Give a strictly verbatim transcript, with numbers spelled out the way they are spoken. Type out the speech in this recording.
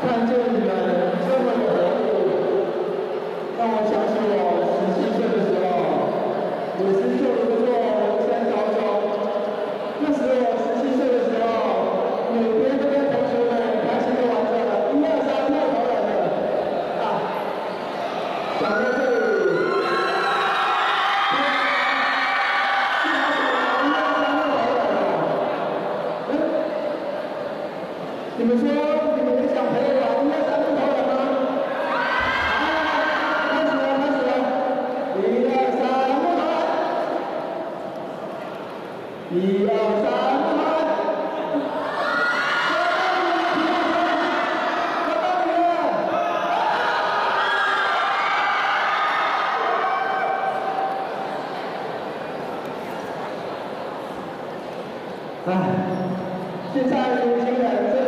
看见你们这么的投入，让我想起我十七岁的时候，也是做了做人生高中。那时我十七岁的时候，每天都跟同学们开心的玩着一二三跳投篮的啊，讲到这里。 你们说你们也想陪我玩一二三木头人吗？好，开始了，开始了，一二三木头人，一二三木头人，快到你了，快到你了！哎，现在年轻人真。